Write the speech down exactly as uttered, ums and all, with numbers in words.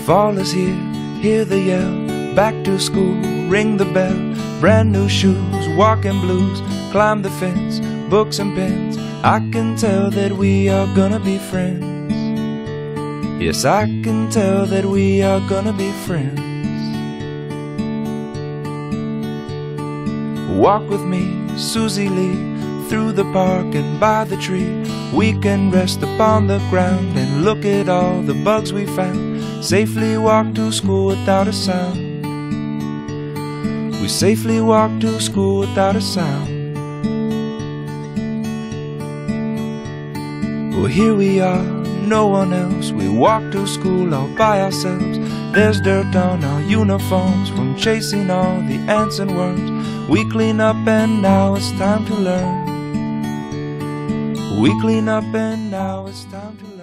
Fall is here, hear the yell, back to school, ring the bell, brand new shoes, walking blues, climb the fence, books and pens. I can tell that we are gonna be friends. Yes, I can tell that we are gonna be friends. Walk with me, Susie Lee, through the park and by the tree. We can rest upon the ground and look at all the bugs we found. Safely walk to school without a sound. We safely walk to school without a sound. Well, here we are, no one else. We walk to school all by ourselves. There's dirt on our uniforms from chasing all the ants and worms. We clean up and now it's time to learn. We clean up and now it's time to learn.